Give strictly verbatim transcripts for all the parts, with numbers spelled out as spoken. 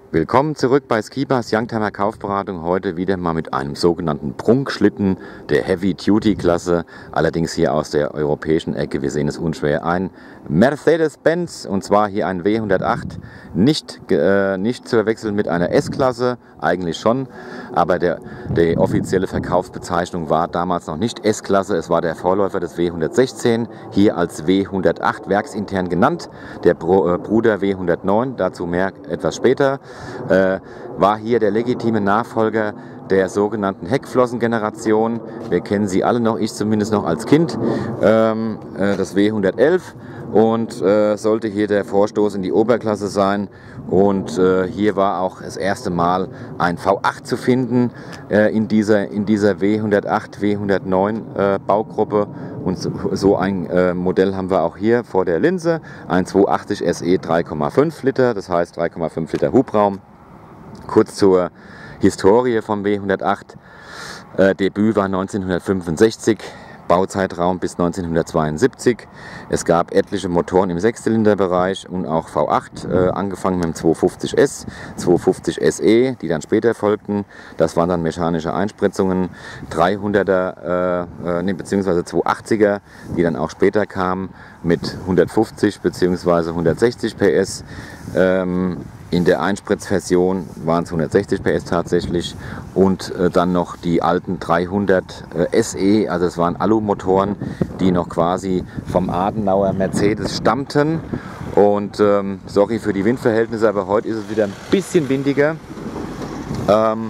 Willkommen zurück bei Skibas Youngtimer Kaufberatung. Heute wieder mal mit einem sogenannten Prunkschlitten der Heavy-Duty-Klasse. Allerdings hier aus der europäischen Ecke. Wir sehen es unschwer. Ein Mercedes-Benz, und zwar hier ein W hundertacht. Nicht, äh, nicht zu verwechseln mit einer S-Klasse, eigentlich schon. Aber der, die offizielle Verkaufsbezeichnung war damals noch nicht S-Klasse. Es war der Vorläufer des W hundertsechzehn. Hier als W hundertacht werksintern genannt. Der Bro, äh, Bruder W hundertneun, dazu mehr etwas später. Äh, war hier der legitime Nachfolger der sogenannten Heckflossengeneration. Wir kennen sie alle noch, ich zumindest noch als Kind, ähm, äh, das W hundertelf, und äh, sollte hier der Vorstoß in die Oberklasse sein. Und äh, hier war auch das erste Mal ein V acht zu finden äh, in dieser, in dieser W hundertacht, W hundertneun äh, Baugruppe. Und so, so ein äh, Modell haben wir auch hier vor der Linse, ein zweihundertachtzig S E drei Komma fünf Liter, das heißt drei Komma fünf Liter Hubraum. Kurz zur Historie vom W hundertacht. Äh, Debüt war neunzehnhundertfünfundsechzig, Bauzeitraum bis neunzehnhundertzweiundsiebzig. Es gab etliche Motoren im Sechszylinderbereich und auch V acht, äh, angefangen mit dem zweihundertfünfzig S, zweihundertfünfzig S E, die dann später folgten. Das waren dann mechanische Einspritzungen, dreihunderter, äh, nee, beziehungsweise zweihundertachtziger, die dann auch später kamen mit hundertfünfzig beziehungsweise hundertsechzig P S. Ähm, In der Einspritzversion waren es hundertsechzig P S tatsächlich, und äh, dann noch die alten dreihundert äh, S E, also es waren Alumotoren, die noch quasi vom Adenauer Mercedes stammten. Und ähm, sorry für die Windverhältnisse, aber heute ist es wieder ein bisschen windiger. Ähm,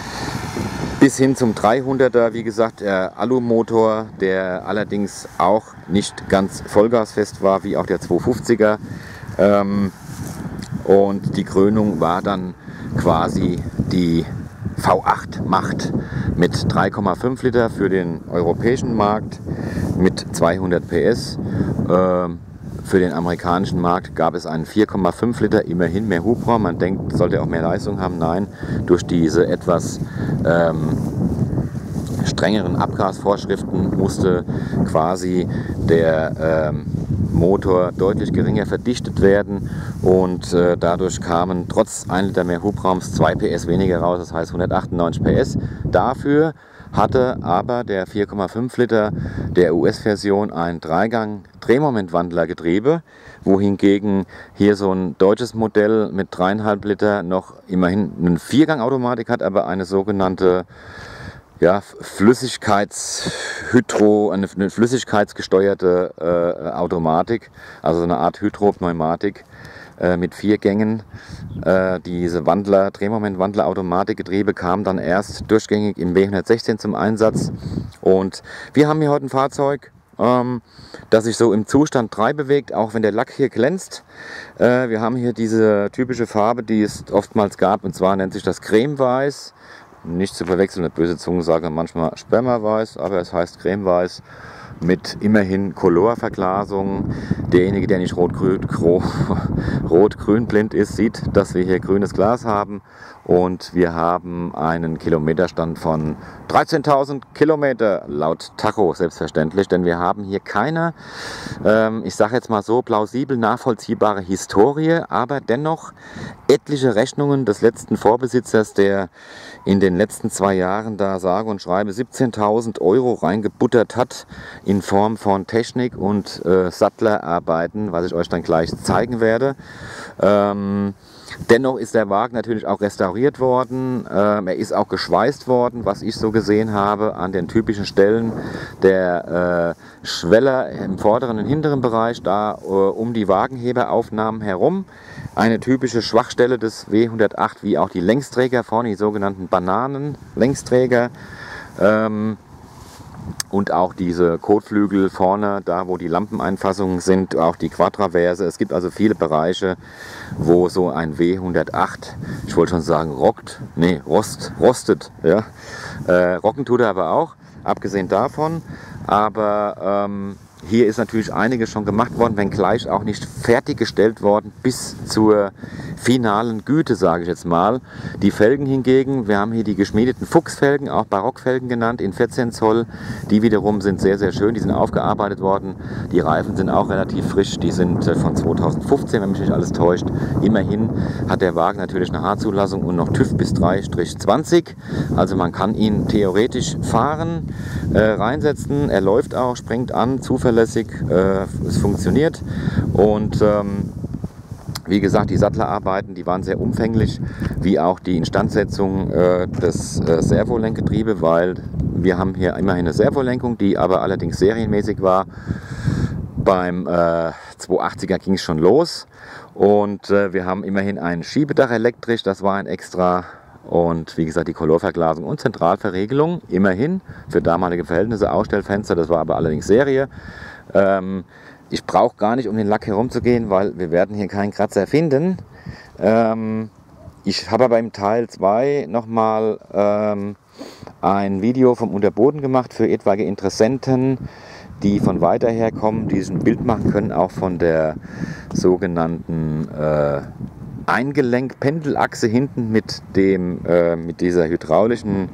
bis hin zum dreihunderter, wie gesagt, der Alumotor, der allerdings auch nicht ganz vollgasfest war, wie auch der zweihundertfünfziger. Ähm, Und die Krönung war dann quasi die V acht Macht mit drei Komma fünf Liter für den europäischen Markt mit zweihundert P S. Ähm, für den amerikanischen Markt gab es einen vier Komma fünf Liter, immerhin mehr Hubraum. Man denkt, sollte auch mehr Leistung haben. Nein, durch diese etwas ähm, strengeren Abgasvorschriften musste quasi der ähm, Motor deutlich geringer verdichtet werden, und äh, dadurch kamen trotz ein Liter mehr Hubraums zwei P S weniger raus, das heißt hundertachtundneunzig P S. Dafür hatte aber der vier Komma fünf Liter der U S-Version ein Dreigang-Drehmomentwandlergetriebe, wohingegen hier so ein deutsches Modell mit drei Komma fünf Liter noch immerhin eine Viergang-Automatik hat, aber eine sogenannte Ja, Flüssigkeitshydro, eine, eine flüssigkeitsgesteuerte äh, Automatik, also eine Art Hydropneumatik äh, mit vier Gängen. Äh, diese Wandler, Drehmomentwandler-Automatikgetriebe kamen dann erst durchgängig im W hundertsechzehn zum Einsatz. Und wir haben hier heute ein Fahrzeug, ähm, das sich so im Zustand drei bewegt, auch wenn der Lack hier glänzt. Äh, wir haben hier diese typische Farbe, die es oftmals gab, und zwar nennt sich das Cremeweiß. Nicht zu verwechseln mit böse Zungen sagen manchmal Spermaweiß, aber es heißt Cremeweiß mit immerhin Colorverglasung. Derjenige, der nicht rot-grün rot, blind ist, sieht, dass wir hier grünes Glas haben, und wir haben einen Kilometerstand von dreizehntausend Kilometer laut Tacho, selbstverständlich, denn wir haben hier keine, ähm, ich sage jetzt mal so, plausibel nachvollziehbare Historie, aber dennoch etliche Rechnungen des letzten Vorbesitzers, der in den letzten zwei Jahren da sage und schreibe siebzehntausend Euro reingebuttert hat in Form von Technik und äh, Sattlerarbeiten, was ich euch dann gleich zeigen werde. Ähm, dennoch ist der Wagen natürlich auch restauriert worden, ähm, er ist auch geschweißt worden, was ich so gesehen habe, an den typischen Stellen der äh, Schweller im vorderen und hinteren Bereich, da äh, um die Wagenheberaufnahmen herum. Eine typische Schwachstelle des W hundertacht, wie auch die Längsträger vorne, die sogenannten Bananen-Längsträger. Ähm, Und auch diese Kotflügel vorne, da wo die Lampeneinfassungen sind, auch die Quadraverse. Es gibt also viele Bereiche, wo so ein W hundertacht, ich wollte schon sagen rockt, nee, rost, rostet. Ja. Äh, rocken tut er aber auch, abgesehen davon. Aber ähm, hier ist natürlich einiges schon gemacht worden, wenngleich auch nicht fertiggestellt worden bis zur finalen Güte, sage ich jetzt mal. Die Felgen hingegen, wir haben hier die geschmiedeten Fuchsfelgen, auch Barockfelgen genannt, in vierzehn Zoll. Die wiederum sind sehr, sehr schön, die sind aufgearbeitet worden. Die Reifen sind auch relativ frisch, die sind von zweitausendfünfzehn, wenn mich nicht alles täuscht. Immerhin hat der Wagen natürlich eine H-Zulassung und noch TÜV bis drei zwanzig. Also man kann ihn theoretisch fahren, äh, reinsetzen, er läuft auch, springt an, zuverlässig, äh, es funktioniert. Und ähm, wie gesagt, die Sattlerarbeiten, die waren sehr umfänglich, wie auch die Instandsetzung äh, des äh, Servolenkgetriebe, weil wir haben hier immerhin eine Servolenkung, die aber allerdings serienmäßig war. Beim äh, zweihundertachtziger ging es schon los und äh, wir haben immerhin ein Schiebedach elektrisch, das war ein Extra. Und wie gesagt, die Colorverglasung und Zentralverriegelung, immerhin für damalige Verhältnisse, Ausstellfenster, das war aber allerdings Serie. Ähm, ich brauche gar nicht um den Lack herumzugehen, weil wir werden hier keinen Kratzer finden. Ähm, ich habe aber im Teil zwei nochmal ähm, ein Video vom Unterboden gemacht für etwaige Interessenten, die von weiter her kommen, die sich ein Bild machen können, auch von der sogenannten äh, Eingelenk-Pendelachse hinten mit, dem, äh, mit dieser hydraulischen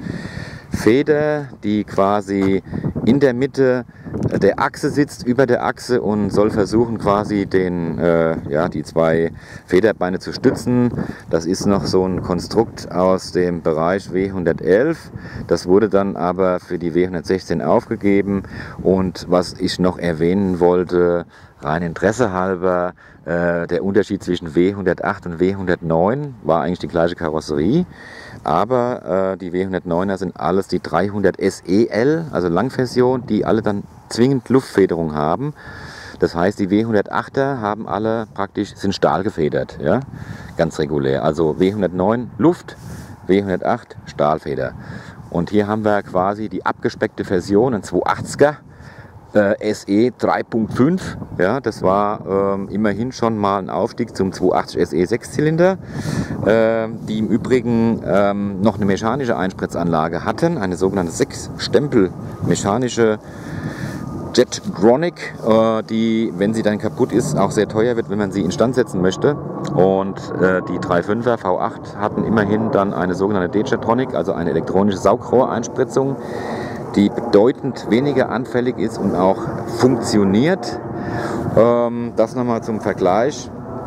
Feder, die quasi in der Mitte der Achse sitzt, über der Achse und soll versuchen quasi den, äh, ja, die zwei Federbeine zu stützen. Das ist noch so ein Konstrukt aus dem Bereich W hundertelf. Das wurde dann aber für die W hundertsechzehn aufgegeben. Und was ich noch erwähnen wollte, rein Interesse halber, äh, der Unterschied zwischen W hundertacht und W hundertneun war eigentlich die gleiche Karosserie. Aber äh, die W hundertneuner sind alles die dreihundert S E L, also Langversion, die alle dann zwingend Luftfederung haben. Das heißt, die W hundertachter haben alle praktisch, sind stahlgefedert, ja? Ganz regulär. Also W hundertneun Luft, W hundertacht Stahlfeder. Und hier haben wir quasi die abgespeckte Version, ein zweihundertachtziger. Äh, S E drei Punkt fünf, ja, das war ähm, immerhin schon mal ein Aufstieg zum zweihundertachtzig S E sechszylinder, äh, die im Übrigen ähm, noch eine mechanische Einspritzanlage hatten, eine sogenannte sechs-Stempel mechanische Jetronic, äh, die, wenn sie dann kaputt ist, auch sehr teuer wird, wenn man sie instand setzen möchte. Und äh, die drei Komma fünfer V acht hatten immerhin dann eine sogenannte D-Jetronic, also eine elektronische Saugrohreinspritzung, die bedeutend weniger anfällig ist und auch funktioniert. Ähm, das nochmal zum Vergleich.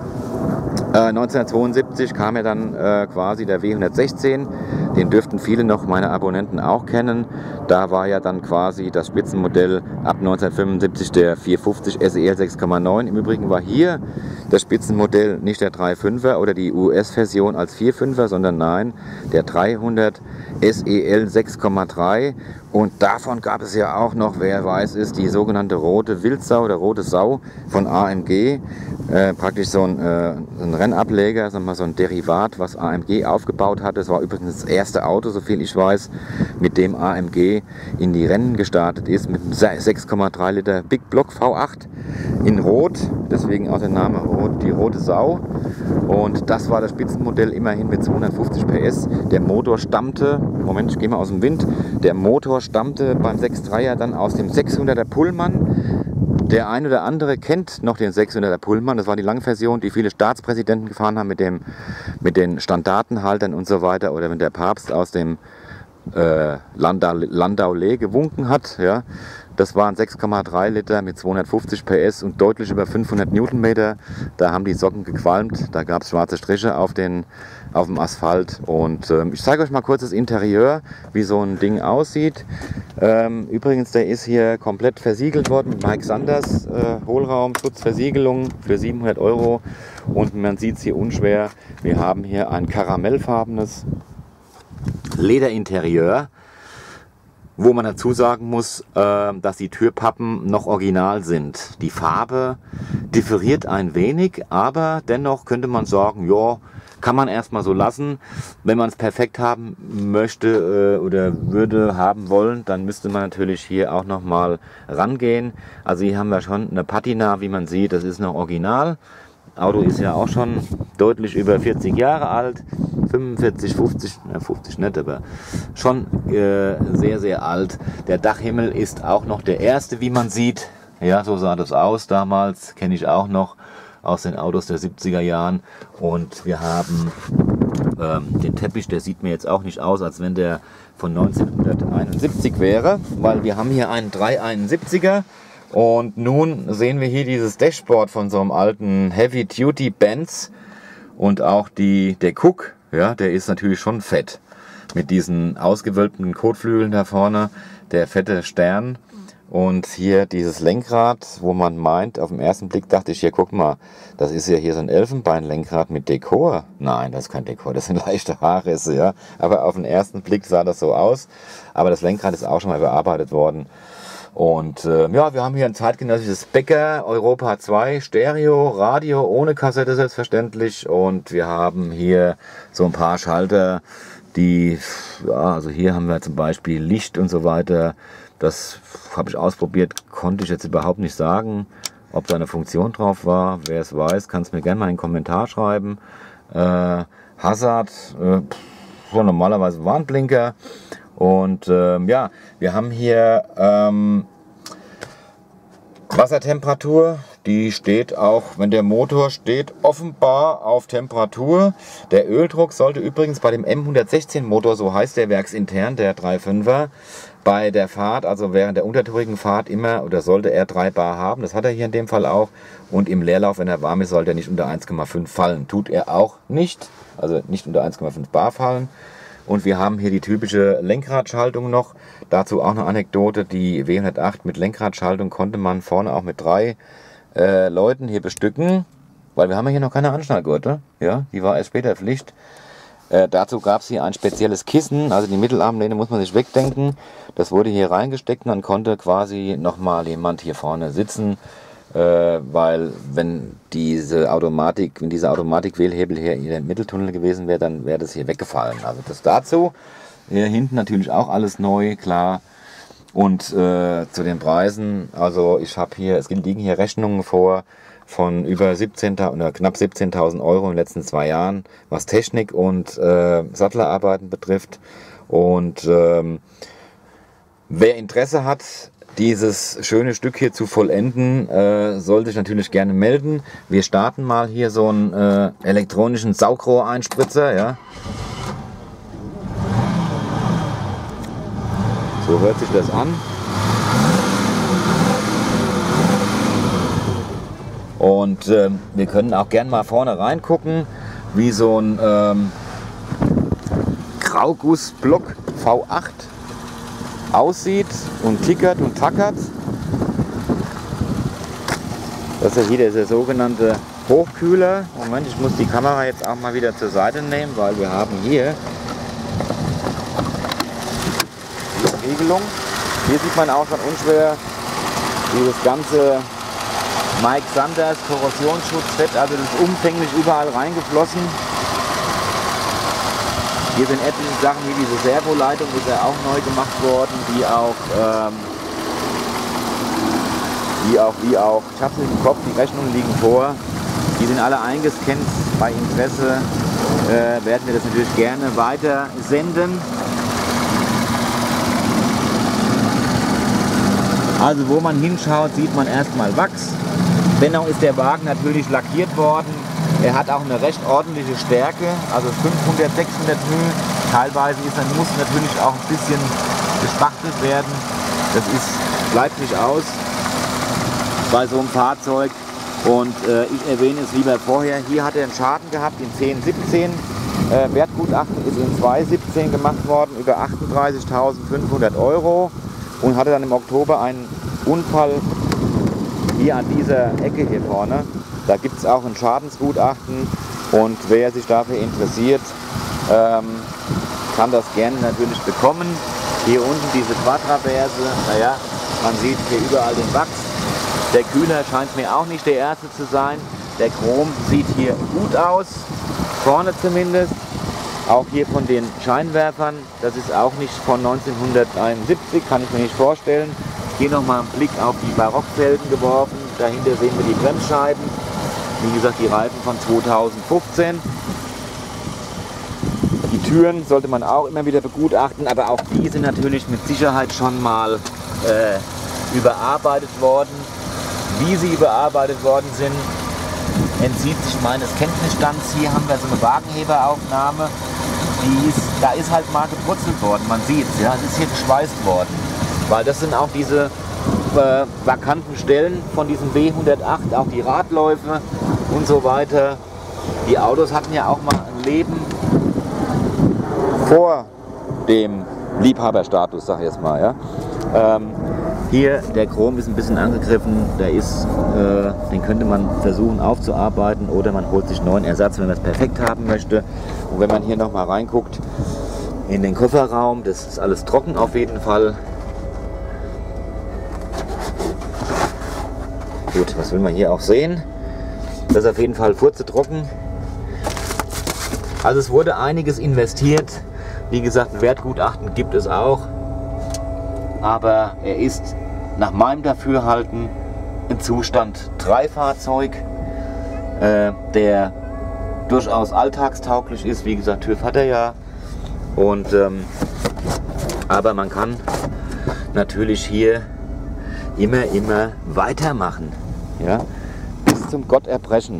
Äh, neunzehnhundertzweiundsiebzig kam ja dann äh, quasi der W hundertsechzehn, den dürften viele noch meiner Abonnenten auch kennen. Da war ja dann quasi das Spitzenmodell ab neunzehnhundertfünfundsiebzig der vierhundertfünfzig S E L sechs Komma neun. Im Übrigen war hier das Spitzenmodell nicht der drei Komma fünfer oder die U S-Version als vier Komma fünfer, sondern nein, der dreihundert S E L sechs Komma drei. Und davon gab es ja auch noch, wer weiß es, die sogenannte rote Wildsau oder rote Sau von A M G. Äh, praktisch so ein, äh, ein Rennableger, sagen wir mal so ein Derivat, was A M G aufgebaut hat. Das war übrigens das erste Auto, soviel ich weiß, mit dem A M G in die Rennen gestartet ist, mit einem sechs Komma drei Liter Big Block V acht in Rot, deswegen auch der Name Rot, die rote Sau. Und das war das Spitzenmodell, immerhin mit zweihundertfünfzig P S. Der Motor stammte, Moment, ich gehe mal aus dem Wind, der Motor stammte beim sechs Komma dreier dann aus dem sechshunderter Pullman. Der ein oder andere kennt noch den sechshunderter Pullman, das war die Langversion, die viele Staatspräsidenten gefahren haben mit, dem, mit den Standartenhaltern und so weiter, oder wenn der Papst aus dem äh, Landau, Landau-Lee gewunken hat. Ja. Das waren sechs Komma drei Liter mit zweihundertfünfzig P S und deutlich über fünfhundert Newtonmeter. Da haben die Socken gequalmt, da gab es schwarze Striche auf, den, auf dem Asphalt. Und ähm, ich zeige euch mal kurz das Interieur, wie so ein Ding aussieht. Ähm, übrigens, der ist hier komplett versiegelt worden mit Mike Sanders äh, Hohlraum, Schutzversiegelung für siebenhundert Euro. Und man sieht es hier unschwer, wir haben hier ein karamellfarbenes Lederinterieur, wo man dazu sagen muss, äh, dass die Türpappen noch original sind. Die Farbe differiert ein wenig, aber dennoch könnte man sagen, ja, kann man erstmal so lassen. Wenn man es perfekt haben möchte äh, oder würde haben wollen, dann müsste man natürlich hier auch nochmal rangehen. Also hier haben wir schon eine Patina, wie man sieht, das ist noch original. Auto ist ja auch schon deutlich über vierzig Jahre alt, fünfundvierzig, fünfzig, ne, fünfzig nicht, aber schon äh, sehr, sehr alt. Der Dachhimmel ist auch noch der erste, wie man sieht. Ja, so sah das aus damals, kenne ich auch noch aus den Autos der siebziger Jahren. Und wir haben ähm, den Teppich, der sieht mir jetzt auch nicht aus, als wenn der von neunzehnhunderteinundsiebzig wäre, weil wir haben hier einen dreihunderteinundsiebziger. Und nun sehen wir hier dieses Dashboard von so einem alten Heavy Duty Benz und auch die, der Cook, ja, der ist natürlich schon fett. Mit diesen ausgewölbten Kotflügeln da vorne, der fette Stern. Und hier dieses Lenkrad, wo man meint, auf den ersten Blick dachte ich, hier guck mal, das ist ja hier so ein Elfenbeinlenkrad mit Dekor. Nein, das ist kein Dekor, das sind leichte Haarrisse, ja. Aber auf den ersten Blick sah das so aus. Aber das Lenkrad ist auch schon mal bearbeitet worden. Und äh, ja, wir haben hier ein zeitgenössisches Becker Europa zwei Stereo, Radio ohne Kassette selbstverständlich. Und wir haben hier so ein paar Schalter, die, ja, also hier haben wir zum Beispiel Licht und so weiter. Das habe ich ausprobiert, konnte ich jetzt überhaupt nicht sagen, ob da eine Funktion drauf war. Wer es weiß, kann es mir gerne mal in einen Kommentar schreiben. Äh, Hazard, äh, so normalerweise Warnblinker. Und ähm, ja, wir haben hier ähm, Wassertemperatur. Die steht auch, wenn der Motor steht, offenbar auf Temperatur. Der Öldruck sollte übrigens bei dem M hundertsechzehn Motor, so heißt der werksintern, der drei Komma fünfer, bei der Fahrt, also während der untertourigen Fahrt immer, oder sollte er drei Bar haben. Das hat er hier in dem Fall auch. Und im Leerlauf, wenn er warm ist, sollte er nicht unter eins Komma fünf fallen. Tut er auch nicht, also nicht unter eins Komma fünf Bar fallen. Und wir haben hier die typische Lenkradschaltung noch. Dazu auch eine Anekdote, die W hundertacht mit Lenkradschaltung konnte man vorne auch mit drei äh, Leuten hier bestücken, weil wir haben ja hier noch keine Anschnallgurte. Ja, die war erst später Pflicht. Äh, dazu gab es hier ein spezielles Kissen, also die Mittelarmlehne muss man sich wegdenken. Das wurde hier reingesteckt und dann konnte quasi nochmal jemand hier vorne sitzen. Äh, weil wenn diese Automatik, wenn dieser Automatik-Wählhebel hier in den Mitteltunnel gewesen wäre, dann wäre das hier weggefallen. Also das dazu. Hier hinten natürlich auch alles neu, klar. Und äh, zu den Preisen, also ich habe hier, es liegen hier Rechnungen vor von über siebzehntausend oder knapp siebzehntausend Euro in den letzten zwei Jahren, was Technik und äh, Sattlerarbeiten betrifft. Und ähm, wer Interesse hat, dieses schöne Stück hier zu vollenden, äh, soll sich natürlich gerne melden. Wir starten mal hier so einen äh, elektronischen Saugrohreinspritzer. Ja. So hört sich das an. Und äh, wir können auch gerne mal vorne reingucken, wie so ein ähm, Graugussblock V acht aussieht und tickert und tackert. Das ist ja hier der sogenannte Hochkühler. Moment, ich muss die Kamera jetzt auch mal wieder zur Seite nehmen, weil wir haben hier die Regelung. Hier sieht man auch schon unschwer dieses ganze Mike Sanders Korrosionsschutzfett, also das ist umfänglich überall reingeflossen. Hier sind etliche Sachen wie diese Servoleitung, ist ja auch neu gemacht worden, die auch, ähm, die auch, wie auch, ich habe es im Kopf, die Rechnungen liegen vor, die sind alle eingescannt. Bei Interesse äh, werden wir das natürlich gerne weiter senden. Also wo man hinschaut, sieht man erstmal Wachs. Dennoch ist der Wagen natürlich lackiert worden. Er hat auch eine recht ordentliche Stärke, also fünfhundert, sechshundert Mühe. Teilweise ist dann, muss natürlich auch ein bisschen gespachtelt werden. Das ist, bleibt nicht aus bei so einem Fahrzeug. Und äh, ich erwähne es lieber vorher. Hier hat er einen Schaden gehabt in zehn siebzehn. Äh, Wertgutachten ist in zwei siebzehn gemacht worden, über achtunddreißigtausendfünfhundert Euro. Und hatte dann im Oktober einen Unfall hier an dieser Ecke hier vorne. Da gibt es auch ein Schadensgutachten und wer sich dafür interessiert, ähm, kann das gerne natürlich bekommen. Hier unten diese Quadraverse, naja, man sieht hier überall den Wachs. Der Kühler scheint mir auch nicht der erste zu sein. Der Chrom sieht hier gut aus, vorne zumindest. Auch hier von den Scheinwerfern, das ist auch nicht von neunzehnhunderteinundsiebzig, kann ich mir nicht vorstellen. Hier nochmal einen Blick auf die Barockfelgen geworfen. Dahinter sehen wir die Bremsscheiben. Wie gesagt, die Reifen von zweitausendfünfzehn. Die Türen sollte man auch immer wieder begutachten, aber auch die sind natürlich mit Sicherheit schon mal äh, überarbeitet worden. wie sie überarbeitet worden sind, entzieht sich meines Kenntnisstands. Hier haben wir so eine Wagenheberaufnahme. Die ist, da ist halt mal gebrutzelt worden, man sieht es, ja, es ist hier geschweißt worden. Weil das sind auch diese äh, vakanten Stellen von diesem W hundertacht, auch die Radläufe und so weiter. Die Autos hatten ja auch mal ein Leben vor dem Liebhaberstatus, sag ich jetzt mal. Ja? Ähm, hier, der Chrom ist ein bisschen angegriffen, der ist, äh, den könnte man versuchen aufzuarbeiten oder man holt sich einen neuen Ersatz, wenn man es perfekt haben möchte. Und wenn man hier noch mal reinguckt in den Kofferraum, das ist alles trocken auf jeden Fall. Gut, was will man hier auch sehen? Das ist auf jeden Fall furzetrocken. Also es wurde einiges investiert. Wie gesagt, ein Wertgutachten gibt es auch. Aber er ist nach meinem Dafürhalten ein Zustand drei Fahrzeug, äh, der durchaus alltagstauglich ist. Wie gesagt, TÜV hat er ja. Und, ähm, aber man kann natürlich hier immer, immer weitermachen. Ja? Bis zum Gotterbrechen.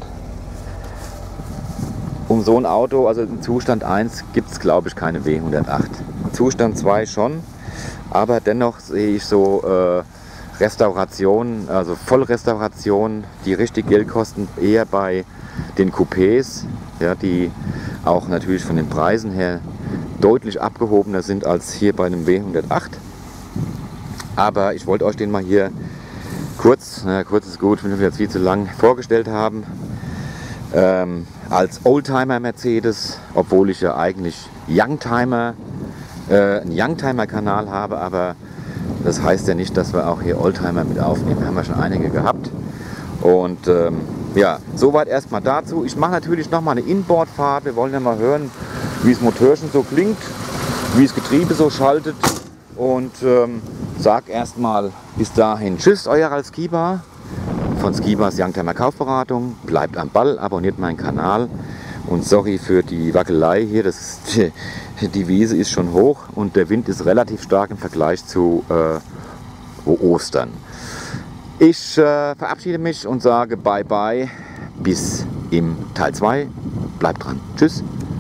Um so ein Auto, also in Zustand eins, gibt es glaube ich keine W hundertacht. Zustand zwei schon, aber dennoch sehe ich so äh, Restaurationen, also Vollrestaurationen, die richtig Geld kosten, eher bei den Coupés, ja, die auch natürlich von den Preisen her deutlich abgehobener sind als hier bei einem W hundertacht. Aber ich wollte euch den mal hier kurz, na, kurz ist gut, wenn wir jetzt viel zu lang vorgestellt haben. Ähm, als Oldtimer Mercedes, obwohl ich ja eigentlich Youngtimer, äh, einen Youngtimer-Kanal habe, aber das heißt ja nicht, dass wir auch hier Oldtimer mit aufnehmen. Haben wir schon einige gehabt. Und ähm, ja, soweit erstmal dazu. Ich mache natürlich noch mal eine Inboardfahrt. Wir wollen ja mal hören, wie das Motörchen so klingt, wie das Getriebe so schaltet. Und ähm, sag erstmal bis dahin tschüss, euer Ralf Skiba von Skibas Youngtimer Kaufberatung. Bleibt am Ball, abonniert meinen Kanal und sorry für die Wackelei hier. Das ist, die, die Wiese ist schon hoch und der Wind ist relativ stark im Vergleich zu äh, Ostern. Ich äh, verabschiede mich und sage bye bye bis im Teil zwei. Bleibt dran. Tschüss.